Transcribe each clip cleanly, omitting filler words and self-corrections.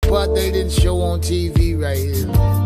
part they didn't show on TV right here.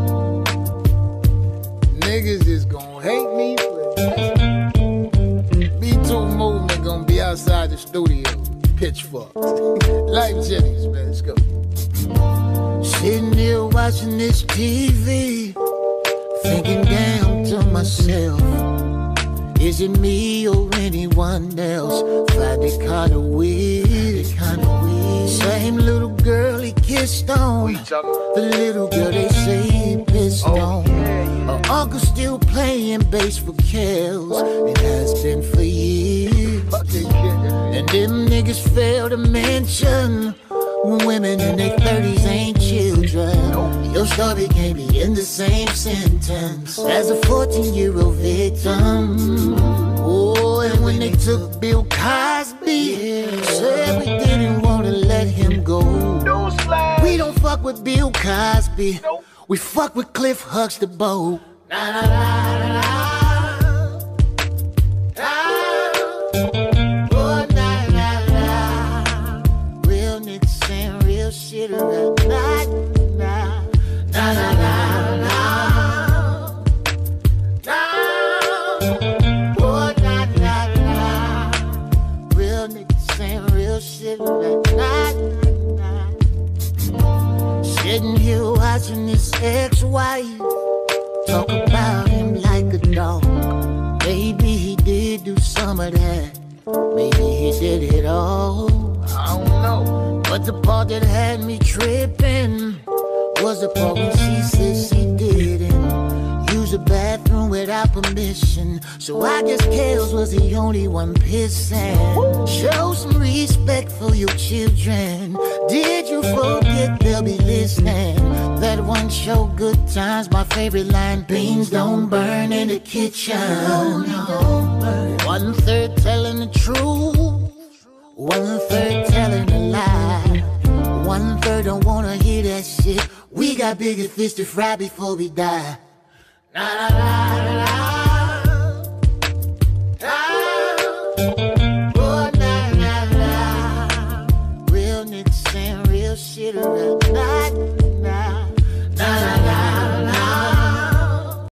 Niggas is gonna hate me for this. B2 movement gonna be outside the studio. Pitchforks. Lyfe, Jennings, man, let's go. Sitting here watching this TV, thinking down to myself, is it me or anyone else? Find it kinda weird, Same little girl he kissed on, the little girl they say he pissed on. Her uncle still playing bass for Kells, it has been for years. And them niggas fail to mention women in their 30s ain't children. Your story can't be in the same sentence as a 14-year-old victim. Oh, and when they took Bill Cosby, said we didn't want to let him go. We don't fuck with Bill Cosby, we fuck with Cliff Huxtable. Na, na, na, na, na. Shit right now, nah, nah, nah, nah, nah, oh, nah, nah, nah. Real niggas saying real shit right now, nah. Sitting here watching this ex-wife talk about him like a dog. Maybe he did do some of that, maybe he did it all, I don't know. But the part that had me tripping was the part when she said she didn't use the bathroom without permission. So I guess Kells was the only one pissing. Show some respect for your children. Did you forget they'll be listening? That one show, Good Times, my favorite line, beans don't burn in the kitchen. 1/3 telling the truth, 1/3 telling a lie. 1/3 don't wanna hear that shit. We got bigger fish to fry before we die. La, la, la, la, la.